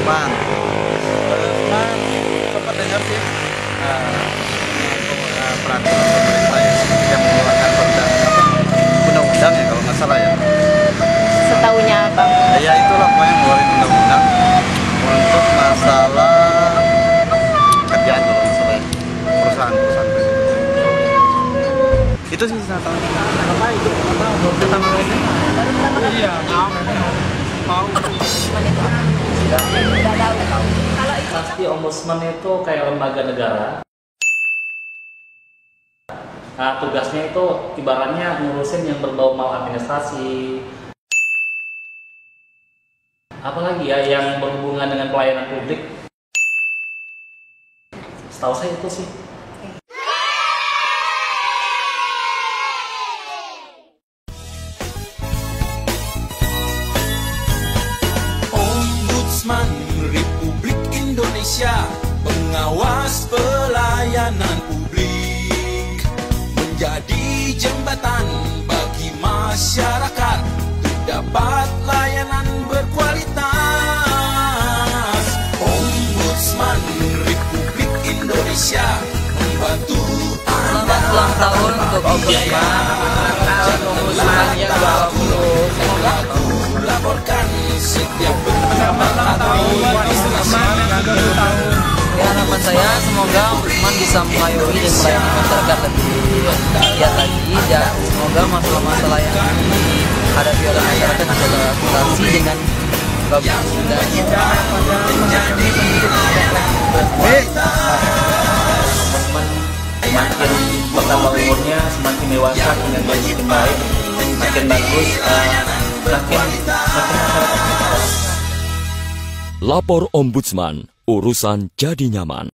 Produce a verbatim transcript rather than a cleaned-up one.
Ombudsman. Ombudsman sempat dengar sih uh, uh, peraturan pemerintah ya yang mengeluarkan perda apa undang-undang ya kalau nggak salah ya. Setahunya Bang. Ya itulah pokoknya ngeluarin undang-undang untuk masalah kerjaan kalau nggak salah ya. Perusahaan-perusahaan itu sih saya tahu. Apa itu? Apa pertama kali? Iya, tahu. Tahu. Pasti ombudsman itu kayak lembaga negara. Nah, tugasnya itu ibaratnya ngurusin yang berbau maladministrasi. Apalagi ya yang berhubungan dengan pelayanan publik. Setahu saya itu sih. Ombudsman Republik Indonesia, pengawas pelayanan publik, menjadi jembatan bagi masyarakat untuk dapat layanan berkualitas. Ombudsman Republik Indonesia membantu Selamat ulang tahun untuk Ombudsman. Tahun Ombudsman yang ke dua puluh. Semoga laporkan setiap selamat ulang tahun Ombudsman yang ke dua puluh tahun. Ya, harapan saya semoga Ombudsman bisa mengayomi dan melayani masyarakat lebih giat lagi, dan semoga masalah-masalah yang dihadapi oleh masyarakat bisa teratasi dengan bagus dan Semakin bertambah umurnya, semakin dewasa, dengan semakin baik, semakin bagus, uh, semakin semakin masyarakat. Lapor Ombudsman, urusan jadi nyaman.